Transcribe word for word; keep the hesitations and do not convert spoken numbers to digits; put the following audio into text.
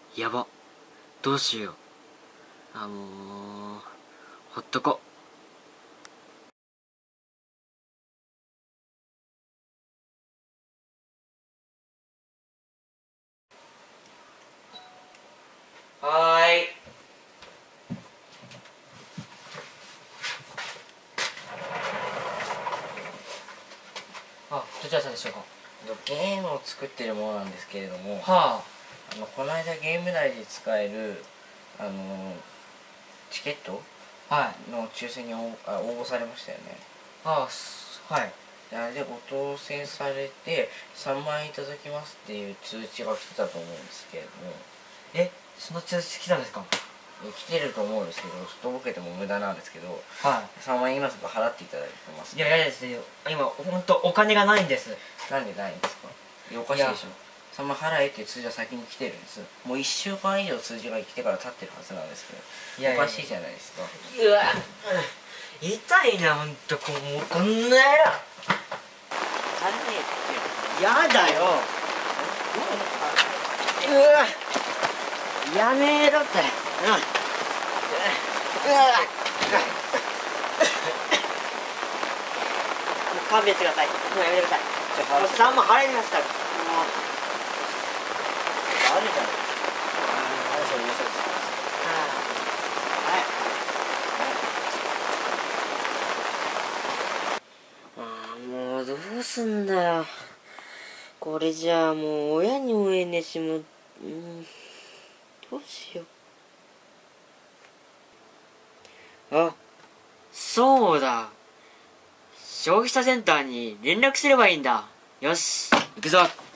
やば、どうしよう。あもうほっとこ。はーい。あ、どちらさんでしょうか。 ゲームを作ってるものなんですけれども、 はあのこの間ゲーム内で使えるあのチケットあ、はいの抽選に応あ応募されましたよね。 ああ、すはい。 であれでご当選されてさんまんえんいただきますっていう通知が来てたと思うんですけれども、 え、その通知来たんですか。 え来てると思うんですけど、とぼけても無駄なんですけど、 はさんまんえん今すぐ払っていただいてます。 い。いや、嫌ですよ。今ほんとお金がないんです。 なんでないんですか。いやおかしいでしょ。さんまん払えっていう通知は先に来てるんです。もういっしゅうかん以上通知が来てから経ってるはずなんですけど、 いやいやいやおかしいじゃないですか。 うわ、うん、痛いなほんと、こもうこんな野郎。やだよ。うわ、やめろって。うん。うわ、もう勘弁してください。もうやめてください。もうさんまん払いますから。もうあるじゃないですか。あれそれ嘘です。 ああ、もうどうすんだよ。これじゃあもう親にもえねえし、もう、うん、どうしよう。あ、そうだ。消費者センターに連絡すればいいんだ。よし、行くぞ。